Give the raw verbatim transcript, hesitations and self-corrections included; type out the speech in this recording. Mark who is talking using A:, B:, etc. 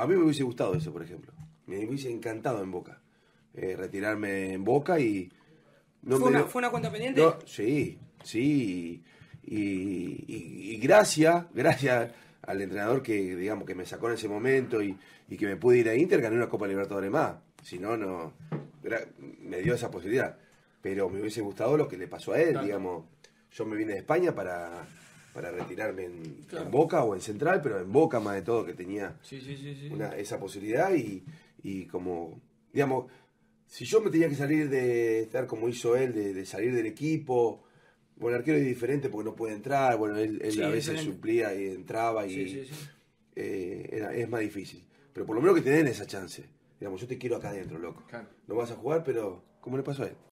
A: a mí me hubiese gustado eso, por ejemplo. Me hubiese encantado en Boca. Eh, retirarme en Boca y...
B: No ¿Fue, me una, dio... ¿Fue una cuenta pendiente?
A: No, sí, sí. Y, y, y gracias, gracias al entrenador que, digamos, que me sacó en ese momento y, y que me pude ir a Inter, gané una Copa Libertadores más. Si no, no... Me dio esa posibilidad. Pero me hubiese gustado lo que le pasó a él, claro. Digamos. Yo me vine de España para... para retirarme en, claro. en Boca o en Central, pero en Boca más de todo, que tenía
B: sí, sí, sí, sí.
A: Una, esa posibilidad y, y como, digamos, si yo me tenía que salir de estar como hizo él, de, de salir del equipo, bueno, el arquero es diferente porque no puede entrar, bueno, él, él sí, a veces excelente. Suplía y entraba y sí, sí, sí. Eh, era, es más difícil, pero por lo menos que te den esa chance, digamos, yo te quiero acá adentro, loco, claro. No vas a jugar, pero ¿cómo le pasó a él?